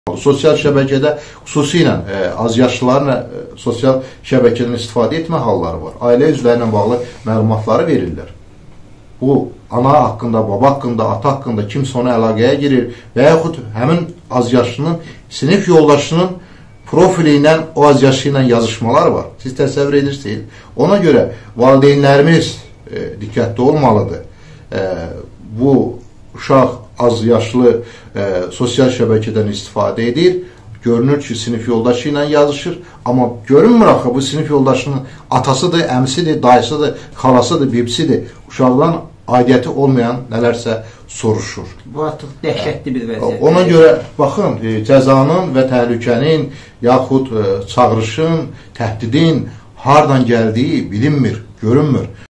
Sosial şəbəkədə xüsusilə azyaşlıların sosial şəbəkədən istifadə etmə halları var. Ailə üzvləri ilə bağlı məlumatları verirlər. Bu, ana haqqında, baba haqqında, ata haqqında kimsə ona əlaqəyə girir və yaxud həmin azyaşlının sinif yoldaşının profili ilə o azyaşlı ilə yazışmalar var. Siz təsəvvür edirsiniz. Ona görə valideynlərimiz diqqətli olmalıdır. Bu uşaq az yaşlı sosial şəbəkədən istifadə edir. Görünür ki, sinif yoldaşı ilə yazışır. Amma görünmür axı, bu sinif yoldaşının atasıdır, əmisidir, dayısıdır, xalasıdır, bibisidir. Uşaqdan aidiyyəti olmayan nələrsə soruşur. Bu artıq dəhşətli bir vəziyyət. Ona görə, baxın, cəzanın və təhlükənin, yaxud çağırışın, təhdidin hardan gəldiyi bilinmir, görünmür.